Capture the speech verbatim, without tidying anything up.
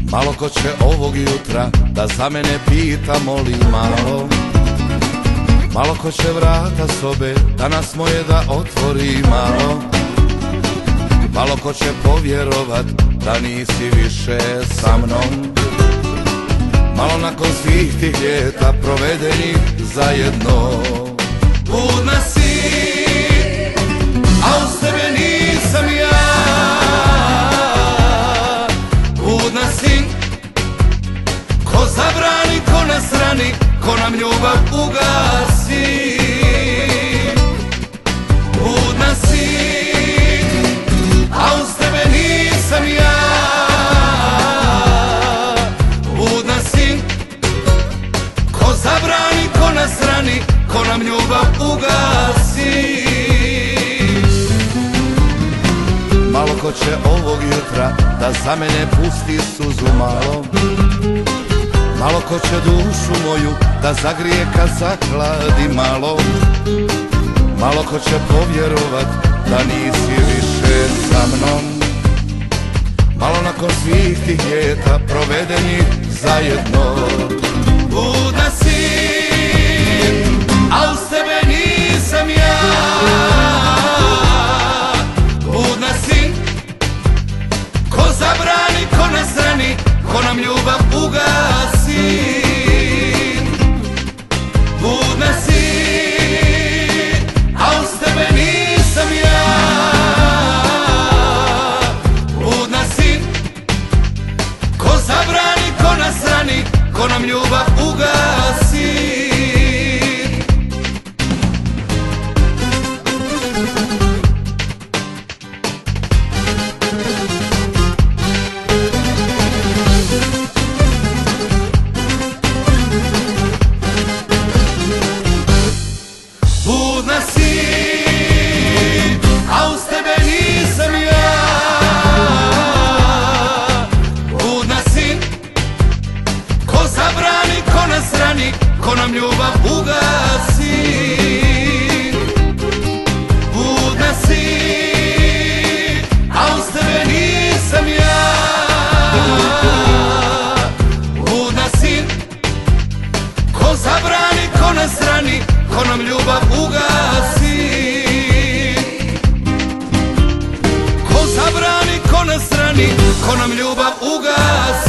Malo ko će ovog jutra da za mene pita, moli malo. Malo ko će vrata sobe danas moje da otvori malo. Malo ko će povjerovat da nisi više sa mnom. Malo nakon svih tih ljeta provedenih zajedno. Budna si, a uz tebe nisam ja. Budna si, ko zabrani, ko nas rani, ko nam ljubav ugasi. Budna si, a uz tebe nisam ja. Budna si, ko zabrani, ko nas rani, ko nam ljubav ugasi. Malo ko će ovog jutra da za mene pusti suzu malo. Malo ko će dušu moju da zagrije kad zahladi malo. Malo ko će povjerovat da nisi više sa mnom. Malo nakon svih tih ljeta provedenih zajedno. Budna si, a uz tebe nisam ja. Budna si, ko zabrani, ko nas rani, ko nam ljubav ugasi. Budna si, a uz tebe nisam ja. Budna si, ko zabrani, ko nas rani, ko nam ljubav ugasi. Budna si, a uz tebe nisam ja. Budna si, ko zabrani, ko nas rani, ko nam ljubav ugasi. Budna si, a uz tebe nisam ja. Budna si, ko zabrani, ko nas rani, ko nam ljubav ugasi. Ko zabrani, ko nas rani, ko nam ljubav ugasi.